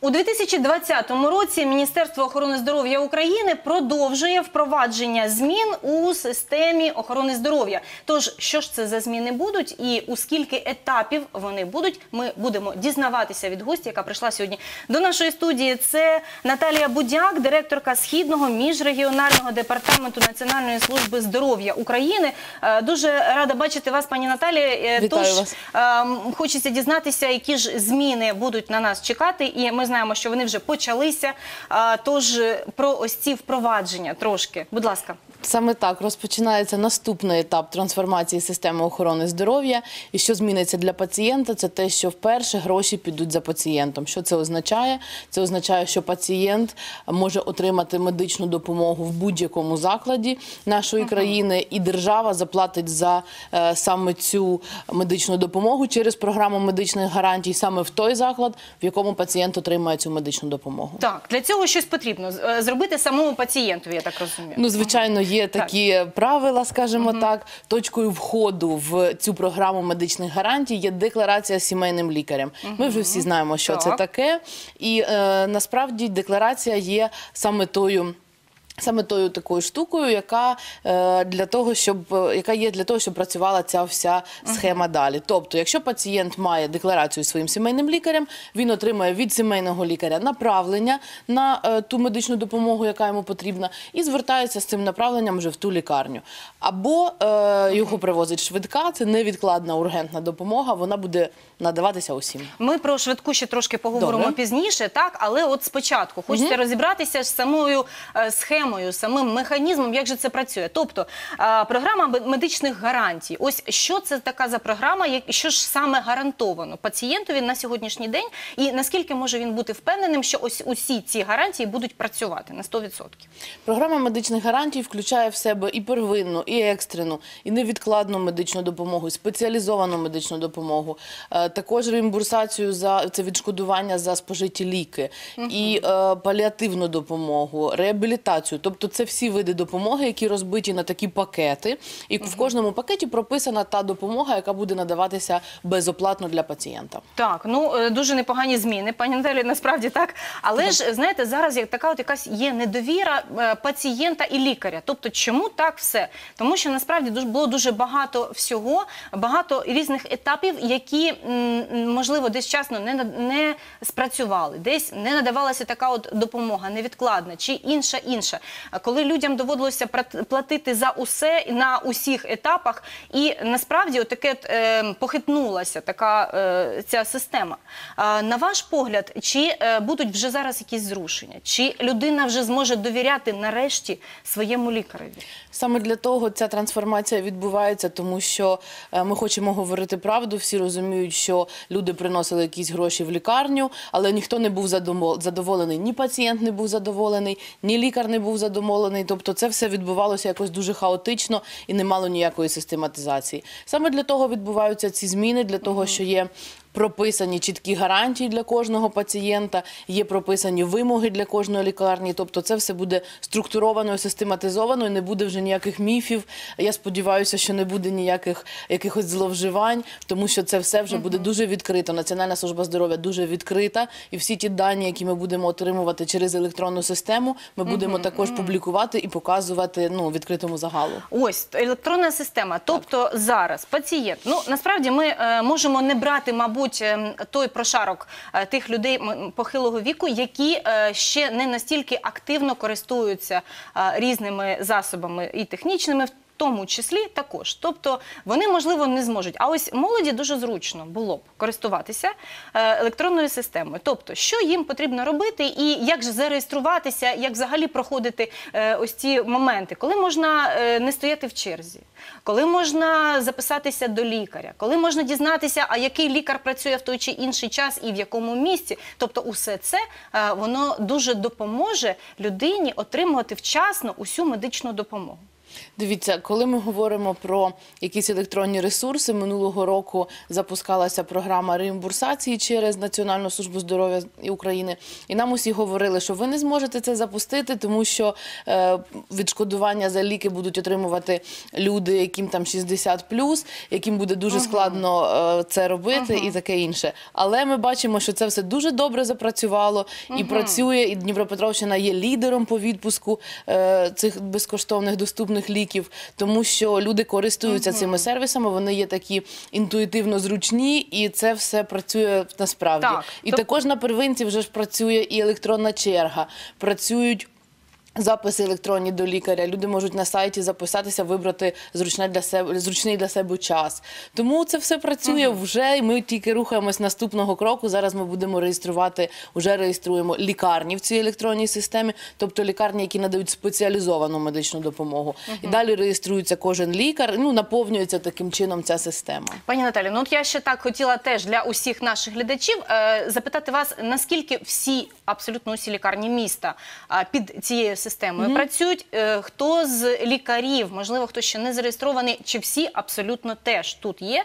У 2020 році Міністерство охорони здоров'я України продовжує впровадження змін у системі охорони здоров'я. Тож, що ж це за зміни будуть і у скільки етапів вони будуть, ми будемо дізнаватися від гостя, яка прийшла сьогодні до нашої студії. Це Наталія Будяк, директорка Східного міжрегіонального департаменту Національної служби здоров'я України. Дуже рада бачити вас, пані Наталія. Вітаю вас. Хочеться дізнатися, які ж зміни будуть на нас чекати, і ми знаємо, що вони вже почалися, тож про ось ці впровадження трошки. Будь ласка. Саме так, розпочинається наступний етап трансформації системи охорони здоров'я. І що зміниться для пацієнта, це те, що вперше гроші підуть за пацієнтом. Що це означає? Це означає, що пацієнт може отримати медичну допомогу в будь-якому закладі нашої країни, і держава заплатить за саме цю медичну допомогу через програму медичних гарантій саме в той заклад, в якому пацієнт отримає цю медичну допомогу. Так, для цього щось потрібно зробити самому пацієнтові, я так розумію. Ну, звичайно, є такі правила, скажімо так. Точкою входу в цю програму медичних гарантій є декларація з сімейним лікарем. Ми вже всі знаємо, що це таке. І насправді декларація є саме тою такою штукою, яка є для того, щоб працювала ця вся схема далі. Тобто, якщо пацієнт має декларацію зі своїм сімейним лікарем, він отримає від сімейного лікаря направлення на ту медичну допомогу, яка йому потрібна, і звертається з цим направленням вже в ту лікарню. Або його привозить швидка, це невідкладна ургентна допомога, вона буде надаватися усім. Ми про швидку ще трошки поговоримо пізніше, так? Але от спочатку хочеться розібратися з самою схемою, самим механізмом, як же це працює. Тобто, програма медичних гарантій. Ось що це така за програма, що ж саме гарантовано пацієнтові на сьогоднішній день, і наскільки може він бути впевненим, що ось усі ці гарантії будуть працювати на 100%? Програма медичних гарантій включає в себе і первинну, і екстрену, і невідкладну медичну допомогу, і спеціалізовану медичну допомогу, також реімбурсацію за це відшкодування за спожиті ліки, і паліативну допомогу, реабілітацію. Тобто це всі види допомоги, які розбиті на такі пакети, і в кожному пакеті прописана та допомога, яка буде надаватися безоплатно для пацієнта. Так, ну дуже непогані зміни, пані Наталі, насправді так. Але ж, знаєте, зараз така от якась є недовіра пацієнта і лікаря. Тобто, чому так все? Тому що насправді було дуже багато всього, багато різних етапів, які, можливо, десь вчасно не спрацювали, десь не надавалася така от допомога невідкладна чи інша. Коли людям доводилося платити за усе на усіх етапах, і насправді отаке похитнулася ця система. На ваш погляд, чи будуть вже зараз якісь зрушення? Чи людина вже зможе довіряти нарешті своєму лікареві? Саме для того ця трансформація відбувається, тому що ми хочемо говорити правду, всі розуміють, що люди приносили якісь гроші в лікарню, але ніхто не був задоволений, ні пацієнт не був задоволений, ні лікар не був задоволений, тобто це все відбувалося якось дуже хаотично і не мало ніякої систематизації. Саме для того відбуваються ці зміни, для того, що є прописані чіткі гарантії для кожного пацієнта, є прописані вимоги для кожної лікарні, тобто це все буде структуровано і систематизовано, і не буде вже ніяких міфів. Я сподіваюся, що не буде ніяких якихось зловживань, тому що це все вже буде дуже відкрито. Національна служба здоров'я дуже відкрита, і всі ті дані, які ми будемо отримувати через електронну систему, ми будемо також публікувати і показувати відкритому загалу. Ось, електронна система. Тобто зараз пацієнт, насправді ми можемо не брати, мабуть, той прошарок тих людей похилого віку, які ще не настільки активно користуються різними засобами і технічними, в тому числі також. Тобто вони, можливо, не зможуть. А ось молоді дуже зручно було б користуватися електронною системою. Тобто, що їм потрібно робити і як же зареєструватися, як взагалі проходити ось ці моменти, коли можна не стояти в черзі, коли можна записатися до лікаря, коли можна дізнатися, а який лікар працює в той чи інший час і в якому місці. Тобто усе це, воно дуже допоможе людині отримувати вчасно усю медичну допомогу. Дивіться, коли ми говоримо про якісь електронні ресурси, минулого року запускалася програма реімбурсації через Національну службу здоров'я України. І нам усі говорили, що ви не зможете це запустити, тому що відшкодування за ліки будуть отримувати люди, яким там 60+, яким буде дуже складно це робити і таке інше. Але ми бачимо, що це все дуже добре запрацювало і працює, і Дніпропетровщина є лідером по відпуску цих безкоштовних доступних ліків, тому що люди користуються цими сервісами, вони є такі інтуїтивно зручні, і це все працює насправді. Так, і також на первинці вже ж працює і електронна черга, працюють записи електронні до лікаря. Люди можуть на сайті записатися, вибрати зручний для себе час. Тому це все працює вже, і ми тільки рухаємось наступного кроку. Зараз ми будемо реєструвати, вже реєструємо лікарні в цій електронній системі, тобто лікарні, які надають спеціалізовану медичну допомогу. І далі реєструється кожен лікар, наповнюється таким чином ця система. Пані Наталі, ну от я ще так хотіла теж для усіх наших глядачів запитати вас, наскільки абсолютно усі лікарні міста під цією системою працюють, хто з лікарів, можливо, хто ще не зареєстрований, чи всі абсолютно теж тут є,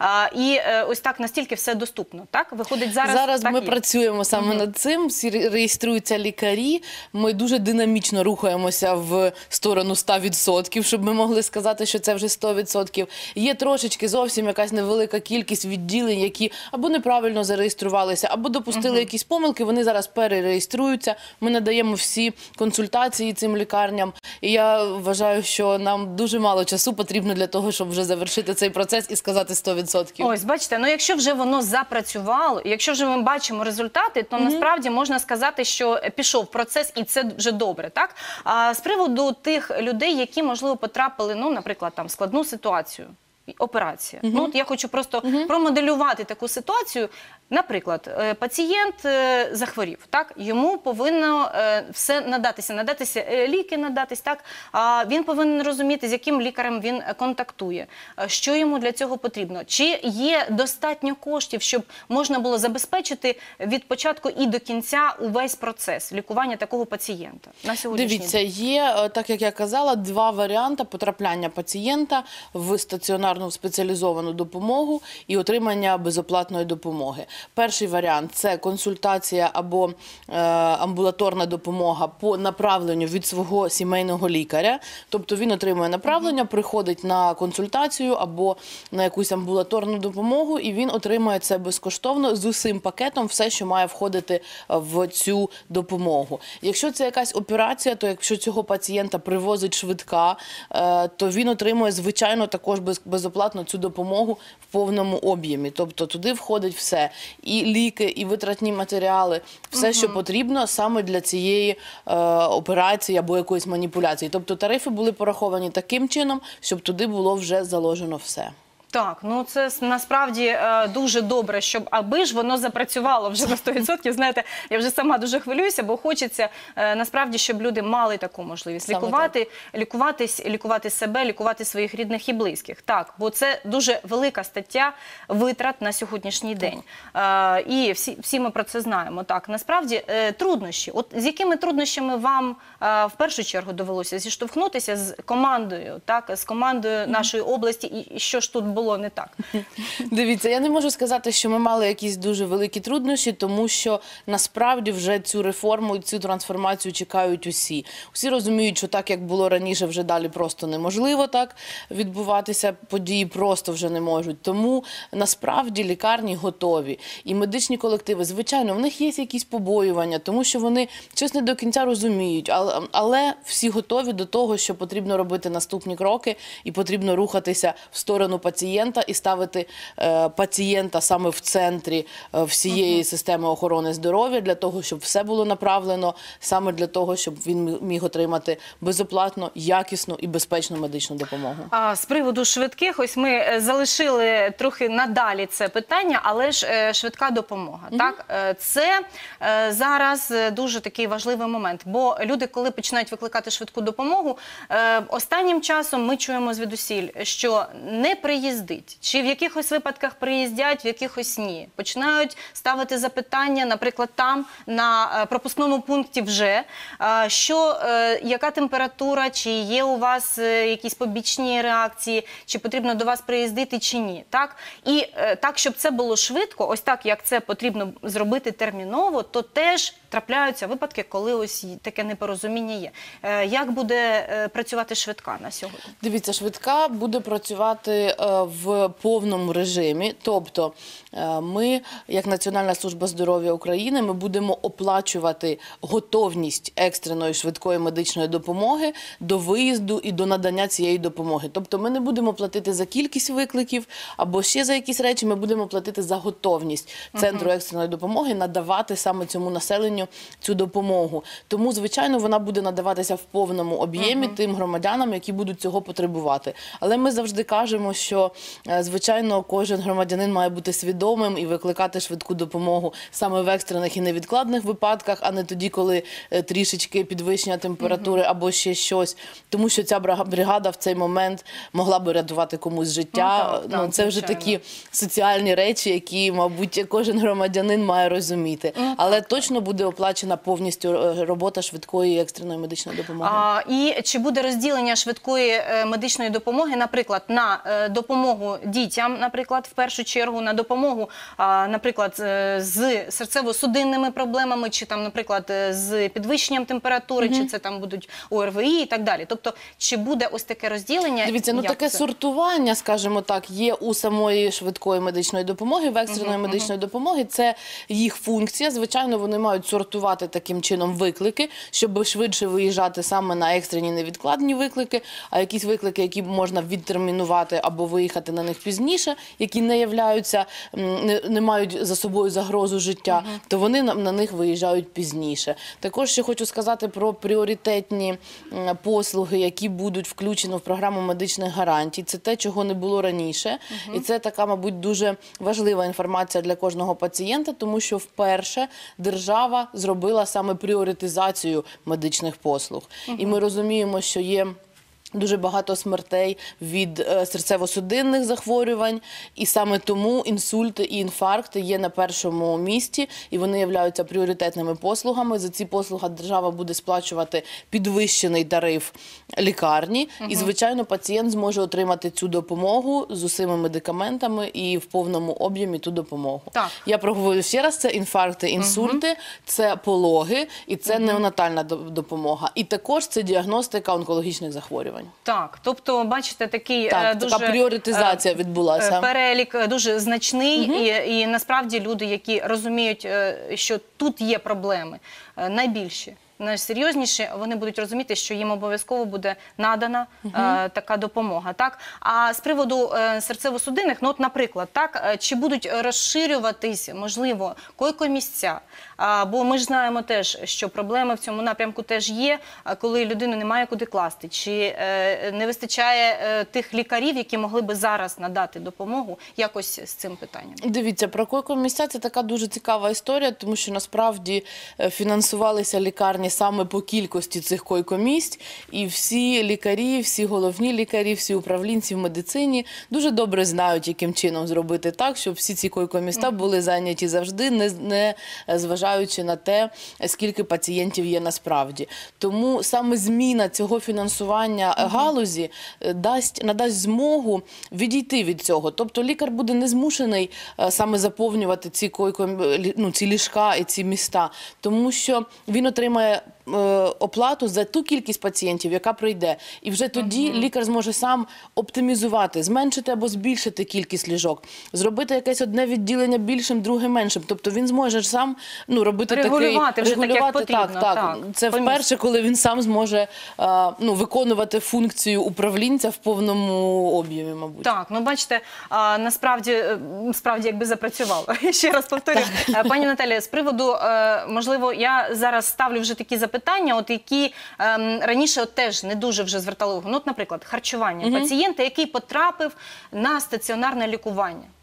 і ось так настільки все доступно, так? Виходить, зараз ми працюємо саме над цим, всі реєструються лікарі, ми дуже динамічно рухаємося в сторону 100%, щоб ми могли сказати, що це вже 100%. Є трошечки зовсім якась невелика кількість відділень, які або неправильно зареєструвалися, або допустили якісь помилки, вони зараз перереєструються, ми надаємо всі консультації цим лікарням. І я вважаю, що нам дуже мало часу потрібно для того, щоб вже завершити цей процес і сказати 100%. Ось, бачите, ну якщо вже воно запрацювало, якщо вже ми бачимо результати, то насправді можна сказати, що пішов процес, і це вже добре, так? А з приводу тих людей, які, можливо, потрапили, наприклад, там, в складну ситуацію, операція. Ну, от я хочу просто промоделювати таку ситуацію. Наприклад, пацієнт захворів, так? Йому повинно все надатися ліки надатись, так? Він повинен розуміти, з яким лікарем він контактує, що йому для цього потрібно. Чи є достатньо коштів, щоб можна було забезпечити від початку і до кінця увесь процес лікування такого пацієнта на сьогоднішній день? Дивіться, є, так як я казала, два варіанти потрапляння пацієнта в стаціонарну спеціалізовану допомогу і отримання безоплатної допомоги. Перший варіант – це консультація або амбулаторна допомога по направленню від свого сімейного лікаря. Тобто він отримує направлення, приходить на консультацію або на якусь амбулаторну допомогу, і він отримує це безкоштовно з усім пакетом, все, що має входити в цю допомогу. Якщо це якась операція, то якщо цього пацієнта привозить швидка, то він отримує, звичайно, також безоплатно цю допомогу в повному об'ємі. Тобто туди входить все. І ліки, і витратні матеріали, все, що потрібно саме для цієї операції або якоїсь маніпуляції. Тобто тарифи були пораховані таким чином, щоб туди було вже заложено все. Так, ну це насправді дуже добре, щоб аби ж воно запрацювало вже на 100%. Знаєте, я вже сама дуже хвилююся, бо хочеться насправді, щоб люди мали таку можливість лікувати себе, лікувати своїх рідних і близьких. Так, бо це дуже велика стаття витрат на сьогоднішній день. І всі ми про це знаємо. Так, насправді труднощі. От з якими труднощами вам в першу чергу довелося зіштовхнутися з командою, так, з командою нашої області, і що ж тут було не так? Дивіться, я не можу сказати, що ми мали якісь дуже великі труднощі, тому що насправді вже цю реформу і цю трансформацію чекають усі. Усі розуміють, що так, як було раніше, вже далі просто неможливо так відбуватися, події просто вже не можуть. Тому насправді лікарні готові. І медичні колективи, звичайно, в них є якісь побоювання, тому що вони щось не до кінця розуміють, але всі готові до того, що потрібно робити наступні кроки і потрібно рухатися в сторону пацієнта і ставити пацієнта саме в центрі всієї системи охорони здоров'я, для того, щоб все було направлено саме для того, щоб він міг отримати безоплатно, якісну і безпечну медичну допомогу. З приводу швидких, ось ми залишили трохи надалі це питання, але ж швидка допомога. Так? Це зараз дуже такий важливий момент, бо люди, коли починають викликати швидку допомогу, останнім часом ми чуємо звідусіль, що не приїзд приїздить? Чи в якихось випадках приїздять, в якихось ні? Починають ставити запитання, наприклад, там, на пропускному пункті вже, яка температура, чи є у вас якісь побічні реакції, чи потрібно до вас приїздити, чи ні. Так? І так, щоб це було швидко, ось так, як це потрібно зробити терміново, то теж трапляються випадки, коли ось таке непорозуміння є. Як буде працювати швидка на сьогодні? Дивіться, швидка буде працювати в повному режимі. Тобто ми, як Національна служба здоров'я України, ми будемо оплачувати готовність екстреної швидкої медичної допомоги до виїзду і до надання цієї допомоги. Тобто ми не будемо платити за кількість викликів або ще за якісь речі, ми будемо платити за готовність Центру екстреної допомоги надавати саме цьому населенню цю допомогу. Тому, звичайно, вона буде надаватися в повному об'ємі тим громадянам, які будуть цього потребувати. Але ми завжди кажемо, що, звичайно, кожен громадянин має бути свідомим і викликати швидку допомогу саме в екстрених і невідкладних випадках, а не тоді, коли трішечки підвищення температури або ще щось. Тому що ця бригада в цей момент могла би рятувати комусь життя. Це вже такі соціальні речі, які, мабуть, кожен громадянин має розуміти. Але точно буде оплачена повністю робота швидкої і екстреної медичної допомоги. І чи буде розділення швидкої медичної допомоги, наприклад, на допомогу дітям, наприклад, в першу чергу, на допомогу, наприклад, з серцево-судинними проблемами, чи там, наприклад, з підвищенням температури, чи це там будуть ОРВІ і так далі. Тобто, чи буде ось таке розділення? Дивіться, таке сортування, скажімо так, є у самої швидкої медичної допомоги, в екстреної медичної допомоги. Це їх функція. Звичайно, вони мають сортувати таким чином виклики, щоб швидше виїжджати саме на екстрені невідкладні виклики, а якісь виклики, які можна відтермінувати або виїхати на них пізніше, які не мають за собою загрозу життя, то вони на них виїжджають пізніше. Також ще хочу сказати про пріоритетні послуги, які будуть включені в програму медичних гарантій. Це те, чого не було раніше. І це така, мабуть, дуже важлива інформація для кожного пацієнта, тому що вперше держава зробила саме пріоритизацію медичних послуг. І ми розуміємо, що є дуже багато смертей від серцево-судинних захворювань, і саме тому інсульти і інфаркти є на першому місці, і вони являються пріоритетними послугами. За ці послуги держава буде сплачувати підвищений тариф лікарні, і, звичайно, пацієнт зможе отримати цю допомогу з усіма медикаментами і в повному об'ємі ту допомогу. Я проговорю ще раз, це інфаркти, інсульти, це пологи, і це неонатальна допомога. І також це діагностика онкологічних захворювань. Так, тобто, бачите, така пріоритизація відбулася. Перелік дуже значний, і насправді люди, які розуміють, що тут є проблеми найбільші, найсерйозніші, вони будуть розуміти, що їм обов'язково буде надана така допомога. Так? А з приводу серцево-судинних, наприклад, чи будуть розширюватись, можливо, койко-місця? Бо ми ж знаємо теж, що проблеми в цьому напрямку теж є, коли людину немає куди класти. Чи не вистачає тих лікарів, які могли би зараз надати допомогу якось з цим питанням? Дивіться, про койко-місця – це така дуже цікава історія, тому що насправді фінансувалися лікарні саме по кількості цих койко-місць, і всі лікарі, всі головні лікарі, всі управлінці в медицині дуже добре знають, яким чином зробити так, щоб всі ці койко-місця були зайняті завжди, не зважаючи на те, скільки пацієнтів є насправді. Тому саме зміна цього фінансування галузі надасть змогу відійти від цього. Тобто лікар буде не змушений саме заповнювати ці ліжка і ці міста, тому що він отримає оплату за ту кількість пацієнтів, яка прийде. І вже тоді лікар зможе сам оптимізувати, зменшити або збільшити кількість ліжок, зробити якесь одне відділення більшим, друге меншим. Тобто він зможе сам робити регулювати вже так, як потрібно. Так. Це вперше, коли він сам зможе виконувати функцію управлінця в повному об'ємі, мабуть. Так, бачите, насправді якби запрацювало. Ще раз повторюю. Пані Наталія, з приводу, можливо, я зараз ставлю вже такі запитання, які раніше теж не дуже вже звертали увагу. Наприклад, харчування пацієнта, який потрапив на стаціонарне лікування.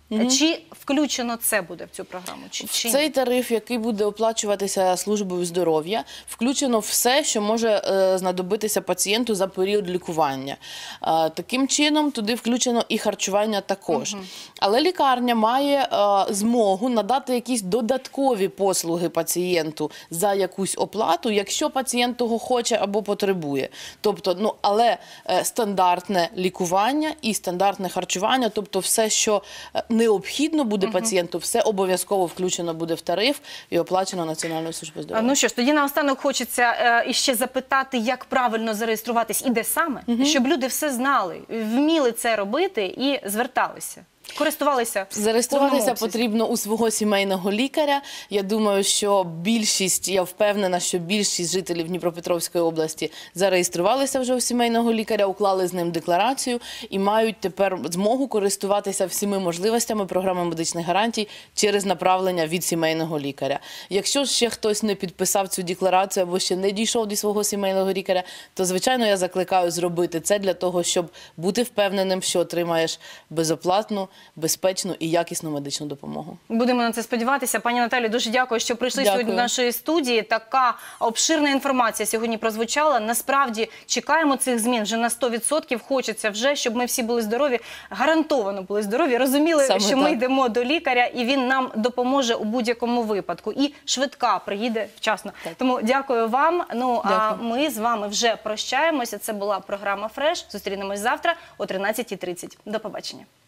Чи включено це буде в цю програму? Чи В цей тариф, який буде оплачуватися службою здоров'я, включено все, що може знадобитися пацієнту за період лікування. Таким чином, туди включено і харчування також. Але лікарня має змогу надати якісь додаткові послуги пацієнту за якусь оплату, якщо пацієнт того хоче або потребує. Тобто, але стандартне лікування і стандартне харчування, тобто все, що необхідно буде пацієнту, все обов'язково включено буде в тариф і оплачено Національною службою здоров'я. Ну що ж, тоді наостанок хочеться іще запитати, як правильно зареєструватись і де саме, щоб люди все знали, вміли це робити і зверталися. Користувалися. Зареєструватися потрібно у свого сімейного лікаря. Я думаю, що більшість, я впевнена, що більшість жителів Дніпропетровської області зареєструвалися вже у сімейного лікаря, уклали з ним декларацію і мають тепер змогу користуватися всіми можливостями програми медичних гарантій через направлення від сімейного лікаря. Якщо ще хтось не підписав цю декларацію або ще не дійшов до свого сімейного лікаря, то, звичайно, я закликаю зробити це для того, щоб бути впевненим, що отримаєш безоплатну, безпечну і якісну медичну допомогу. Будемо на це сподіватися. Пані Наталі, дуже дякую, що прийшли сьогодні до нашої студії. Така обширна інформація сьогодні прозвучала. Насправді, чекаємо цих змін вже на 100%. Хочеться вже, щоб ми всі були здорові, гарантовано були здорові, розуміли, Саме що так. ми йдемо до лікаря і він нам допоможе у будь-якому випадку. І швидка приїде вчасно. Так. Тому дякую вам. Ну, а Дякую. ми з вами вже прощаємося. Це була програма «Фреш». Зустрінемось завтра о 13:30. До побачення.